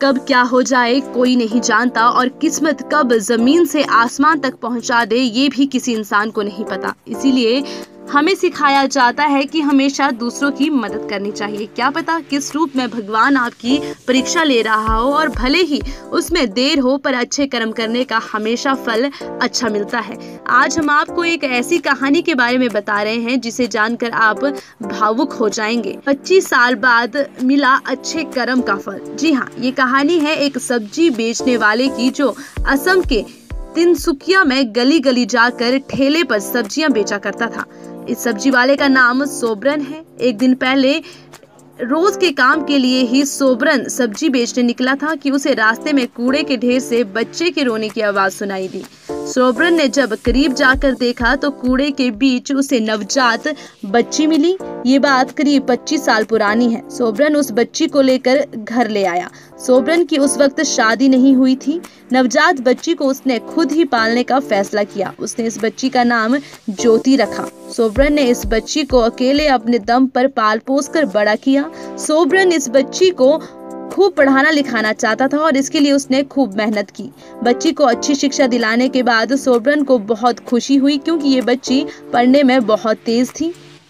कब क्या हो जाए कोई नहीं जानता और किस्मत कब जमीन से आसमान तक पहुंचा दे ये भी किसी इंसान को नहीं पता। इसीलिए हमें सिखाया जाता है कि हमेशा दूसरों की मदद करनी चाहिए। क्या पता किस रूप में भगवान आपकी परीक्षा ले रहा हो और भले ही उसमें देर हो पर अच्छे कर्म करने का हमेशा फल अच्छा मिलता है। आज हम आपको एक ऐसी कहानी के बारे में बता रहे हैं जिसे जानकर आप भावुक हो जाएंगे। 25 साल बाद मिला अच्छे कर्म का फल। जी हाँ, ये कहानी है एक सब्जी बेचने वाले की जो असम के तिनसुकिया में गली गली जाकर ठेले पर सब्जियां बेचा करता था। इस सब्जी वाले का नाम सोबरन है। एक दिन पहले रोज के काम के लिए ही सोबरन सब्जी बेचने निकला था कि उसे रास्ते में कूड़े के ढेर से बच्चे के रोने की आवाज सुनाई दी। सोबरन ने जब करीब जाकर देखा तो कूड़े के बीच उसे नवजात बच्ची मिली। ये बात करीब 25 साल पुरानी है। सोबरन उस बच्ची को लेकर घर ले आया। सोबरन की उस वक्त शादी नहीं हुई थी। नवजात बच्ची को उसने खुद ही पालने का फैसला किया। उसने इस बच्ची का नाम ज्योति रखा। सोबरन ने इस बच्ची को अकेले अपने दम पर पाल पोस कर बड़ा किया। सोबरन इस बच्ची को खूब पढ़ाना लिखाना चाहता था और इसके लिए उसने खूब मेहनत की। बच्ची को अच्छी शिक्षा दिलाने के बाद सोबरन को बहुत खुशी हुई क्योंकि ये बच्ची पढ़ने में बहुत तेज थी।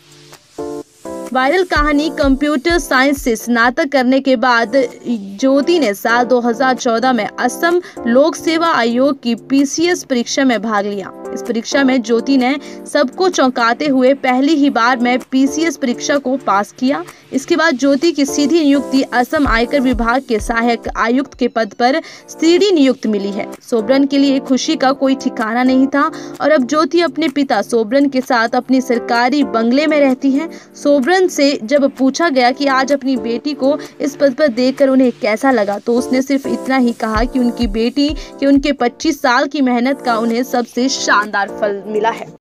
वायरल कहानी कंप्यूटर साइंस से स्नातक करने के बाद ज्योति ने साल 2014 में असम लोक सेवा आयोग की पीसीएस परीक्षा में भाग लिया। इस परीक्षा में ज्योति ने सबको चौंकाते हुए पहली ही बार में पीसीएस परीक्षा को पास किया। इसके बाद ज्योति की सीधी नियुक्ति असम आयकर विभाग के सहायक आयुक्त के पद पर सीधी नियुक्ति मिली है। सोबरन के लिए खुशी का कोई ठिकाना नहीं था और अब ज्योति अपने पिता सोबरन के साथ अपनी सरकारी बंगले में रहती है। सोबरन से जब पूछा गया कि आज अपनी बेटी को इस पद पर देखकर उन्हें कैसा लगा तो उसने सिर्फ इतना ही कहा कि उनकी बेटी के उनके 25 साल की मेहनत का उन्हें सबसे शानदार फल मिला है।